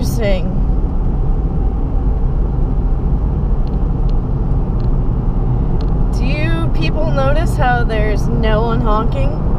interesting. Do you people notice how there's no one honking?